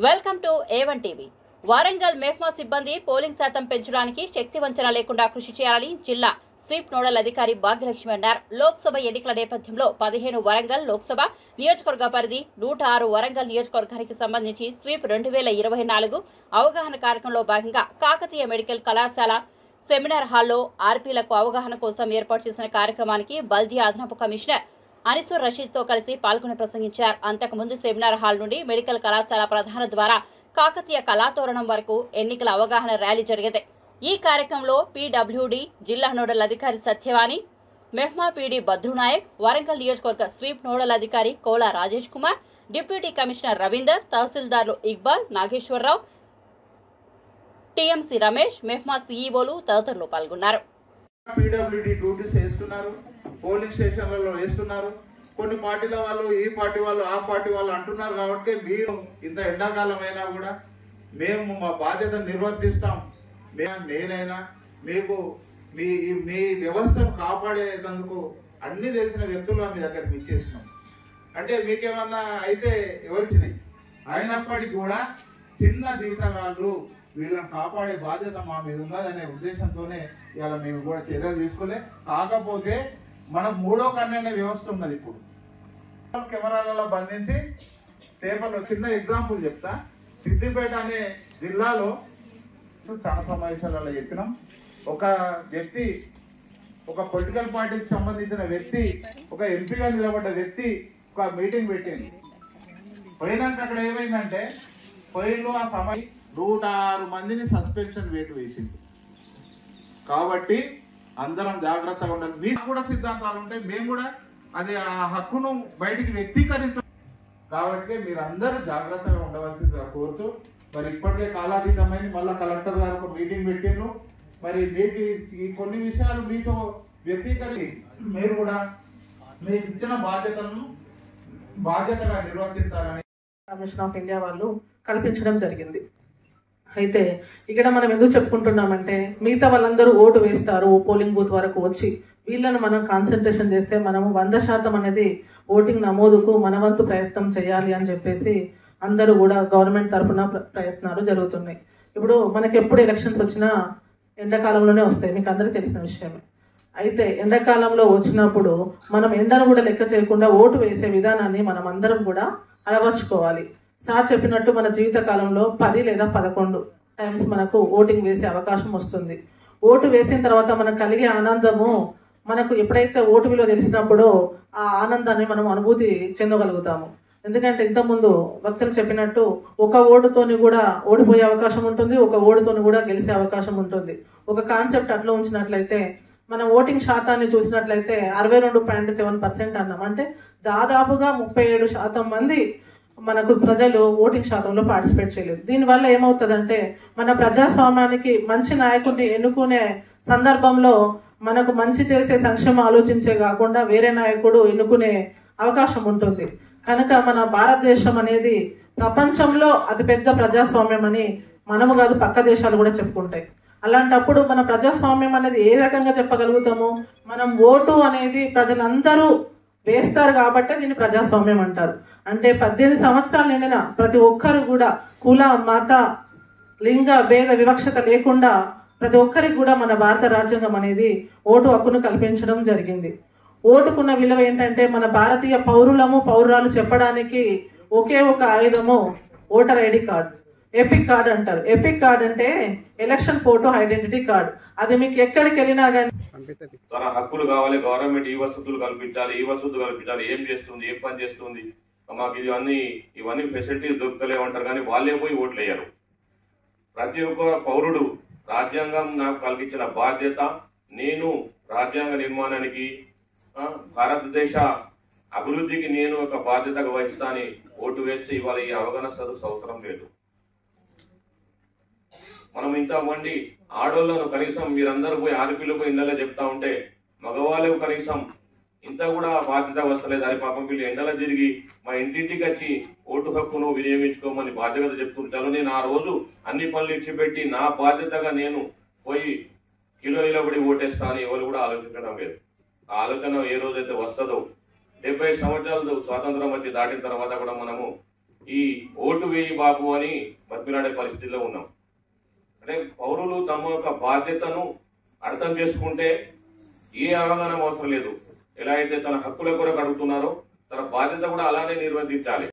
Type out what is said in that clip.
Welcome to A1 TV. Warangal MEPMA సిబ్బంది polling శాతం పెంచడానికి శక్తి వంచన లేకుండా కృషి చేయాలని జిల్లా స్వీప్ నోడల్ అధికారి భాగ్యలక్ష్మి అన్నారు. లోక్సభ ఎన్నికల నేపథ్యంలో 15 వరంగల్ లోక్సభ నియోజకవర్గ పరిధి 106 వరంగల్ నియోజకవర్గానికి సంబంధించి స్వీప్ 2024 అవగాహన కార్యక్రమంలో భాగంగా కాకతీయ మెడికల్ కళాశాల సెమినార్ హాల్లో ఆర్పీలకు అవగాహన కోసం ఏర్పాటు చేసిన కార్యక్రమానికి బల్దియా అదనపు కమిషనర్ అనిసుర్ రషీద్తో కలిసి పాల్గొని ప్రసంగించారు. అంతకుముందు సెమినార్ హాల్ నుండి మెడికల్ కళాశాల ప్రధాన ద్వారా కాకతీయ కళాతోరణం వరకు ఎన్నికల అవగాహన ర్యాలీ జరిగింది. ఈ కార్యక్రమంలో పీడబ్ల్యూడీ జిల్లా నోడల్ అధికారి సత్యవాణి, మెహ్మా పీడీ బద్రునాయక్, వరంగల్ నియోజకవర్గ స్వీప్ నోడల్ అధికారి కోలా రాజేష్ కుమార్, డిప్యూటీ కమిషనర్ రవీందర్, తహసీల్దార్లు ఇక్బాల్, నాగేశ్వరరావు, టీఎంసీ రమేష్, మెహ్మా సీఈఓలు తదితరులు పాల్గొన్నారు. పోలింగ్ స్టేషన్లలో వేస్తున్నారు. కొన్ని పార్టీల వాళ్ళు ఈ పార్టీ వాళ్ళు ఆ పార్టీ వాళ్ళు అంటున్నారు కాబట్టి మీరు ఇంత ఎండాకాలం అయినా కూడా మేము మా బాధ్యతను నిర్వర్తిస్తాం. నేనైనా మీకు మీ వ్యవస్థను కాపాడేందుకు అన్ని తెలిసిన వ్యక్తులు మీ దగ్గరికి ఇచ్చేసినాం. అంటే మీకేమన్నా అయితే ఎవరికి అయినప్పటికీ కూడా చిన్న జీతగాళ్ళు వీళ్ళని కాపాడే బాధ్యత మా మీద ఉన్నదనే ఉద్దేశంతోనే ఇవాళ మేము కూడా చర్యలు తీసుకోలే. కాకపోతే మనకు మూడో కన్ను వ్యవస్థ ఉన్నది. ఇప్పుడు కెమెరాలలో బంధించి పేపర్లో చిన్న ఎగ్జాంపుల్ చెప్తా. సిద్దిపేట అనే జిల్లాలో చాలా సమావేశాలలో చెప్పినాం. ఒక వ్యక్తి, ఒక పొలిటికల్ పార్టీకి సంబంధించిన వ్యక్తి, ఒక ఎంపీగా నిలబడ్డ వ్యక్తి ఒక మీటింగ్ పెట్టింది. పోయినాక అక్కడ ఏమైందంటే ఆ సమయం 106 మందిని సస్పెన్షన్ వేటు వేసింది. కాబట్టి అందరం జాగ్రత్తగా ఉండాలి. మీకు కూడా సిద్ధాంతాలు ఉంటాయి, మేము కూడా అది ఆ హక్కును బయటికి వ్యక్తీకరించాం. కాబట్టి మీరు అందరూ జాగ్రత్తగా ఉండవలసిందిగా కోరుతూ, మరి ఇప్పటికే కాలాతీతమైన మళ్ళీ కలెక్టర్ గారు ఒక మీటింగ్ పెట్టిండ్రు. మరి మీకు ఈ కొన్ని విషయాలు మీతో వ్యక్తీకరించి మీరు కూడా మీకు ఇచ్చిన బాధ్యతగా నిర్వర్తించాలని కమిషన్ ఆఫ్ ఇండియా వాళ్ళు కల్పించడం జరిగింది. అయితే ఇక్కడ మనం ఎందుకు చెప్పుకుంటున్నామంటే మిగతా వాళ్ళందరూ ఓటు వేస్తారు పోలింగ్ బూత్ వరకు వచ్చి, వీళ్ళను మనం కాన్సన్ట్రేషన్ చేస్తే మనము 100% అనేది ఓటింగ్ నమోదుకు మనవంతు ప్రయత్నం చేయాలి అని చెప్పేసి అందరూ కూడా గవర్నమెంట్ తరఫున ప్రయత్నాలు జరుగుతున్నాయి. ఇప్పుడు మనకి ఎప్పుడు ఎలక్షన్స్ వచ్చినా ఎండాకాలంలోనే వస్తాయి, మీకు అందరికీ తెలిసిన విషయమే. అయితే ఎండాకాలంలో వచ్చినప్పుడు మనం ఎండను కూడా లెక్క చేయకుండా ఓటు వేసే విధానాన్ని మనం అందరం కూడా అలవర్చుకోవాలి. సార్ చెప్పినట్టు మన జీవితకాలంలో 10 లేదా 11 టైమ్స్ మనకు ఓటింగ్ వేసే అవకాశం వస్తుంది. ఓటు వేసిన తర్వాత మనకు కలిగే ఆనందము, మనకు ఎప్పుడైతే ఓటు విలువ తెలిసినప్పుడో ఆ ఆనందాన్ని మనం అనుభూతి చెందగలుగుతాము. ఎందుకంటే ఇంతకుముందు భక్తులు చెప్పినట్టు ఒక ఓటుతోని కూడా ఓడిపోయే అవకాశం ఉంటుంది, ఒక ఓటుతోని కూడా గెలిచే అవకాశం ఉంటుంది. ఒక కాన్సెప్ట్ అట్లా ఉంచినట్లయితే మనం ఓటింగ్ శాతాన్ని చూసినట్లయితే 62.7% అన్నాం. అంటే దాదాపుగా 37% మంది మనకు ప్రజలు ఓటింగ్ శాతంలో పార్టిసిపేట్ చేయలేదు. దీనివల్ల ఏమవుతుందంటే మన ప్రజాస్వామ్యానికి మంచి నాయకుడిని ఎన్నుకునే సందర్భంలో మనకు మంచి చేసే సంక్షేమం ఆలోచించే కాకుండా వేరే నాయకుడు ఎన్నుకునే అవకాశం ఉంటుంది. కనుక మన భారతదేశం అనేది ప్రపంచంలో అతిపెద్ద ప్రజాస్వామ్యం అని మనము కాదు పక్క దేశాలు కూడా చెప్పుకుంటాయి. అలాంటప్పుడు మన ప్రజాస్వామ్యం అనేది ఏ రకంగా చెప్పగలుగుతాము? మనం ఓటు అనేది ప్రజలందరూ వేస్తారు కాబట్టి దీన్ని ప్రజాస్వామ్యం అంటారు. అంటే 18 సంవత్సరాలు నిండిన ప్రతి ఒక్కరు కూడా కుల, మత, లింగ భేద వివక్షత లేకుండా ప్రతి ఒక్కరికి కూడా మన భారత రాజ్యాంగం అనేది ఓటు హక్కును కల్పించడం జరిగింది. ఓటుకున్న విలువ ఏంటంటే మన భారతీయ పౌరురాలు చెప్పడానికి ఒకే ఒక ఆయుధము voter ID card, EPIC card అంటారు. ఎపిక్ కార్డ్ అంటే ఎలక్షన్ ఫోటో ఐడెంటిటీ కార్డ్. అది మీకు ఎక్కడికి వెళ్ళినా కానీ తన హక్కులు కావాలి, గవర్నమెంట్ ఈ వసతులు కల్పించాలి, ఈ వసతులు కల్పించాలి, ఏం చేస్తుంది, ఏం పని చేస్తుంది, మాకు ఇవన్నీ ఫెసిలిటీస్ దొరుకుతలేమంటారు. కానీ వాళ్ళే పోయి ఓట్లు వేయరు. ప్రతి ఒక్క పౌరుడు రాజ్యాంగం నాకు కల్పించిన బాధ్యత, నేను రాజ్యాంగ నిర్మాణానికి భారతదేశ అభివృద్ధికి నేను ఒక బాధ్యతగా వహిస్తానని ఓటు వేస్తే ఇవాళ ఈ అవగాహన సదస్సు అవసరం లేదు. మనం ఇంతమంది ఆడోళ్లను కనీసం మీరందరూ పోయి ఆర్పీలు పోయి ఇళ్ళలో చెప్తా ఉంటే మగవాళ్ళకు కనీసం ఇంత కూడా బాధ్యత వస్తలేదు. అది పాపం వీళ్ళు ఎండలో తిరిగి మా ఇంటింటికి వచ్చి ఓటు హక్కును వినియోగించుకోమని బాధ్యత చెప్తుంటాను. నేను ఆ రోజు అన్ని పనులు ఇచ్చిపెట్టి నా బాధ్యతగా నేను పోయి కిలో నిలబడి ఓటేస్తా అని ఎవరు కూడా ఆలోచించడం లేదు. ఆ ఆలోచన ఏ రోజైతే వస్తుందో 70 సంవత్సరాలు స్వాతంత్రం వచ్చి దాటిన తర్వాత కూడా మనము ఈ ఓటు వేయి బాబు అని బతిమిలాడే పరిస్థితిలో ఉన్నాం. అంటే పౌరులు తమ యొక్క బాధ్యతను అర్థం చేసుకుంటే ఏ అవగాహన అవసరం లేదు. ఎలా అయితే తన హక్కుల కొరకు అడుగుతున్నారో తన బాధ్యత కూడా అలానే నిర్వర్తించాలి.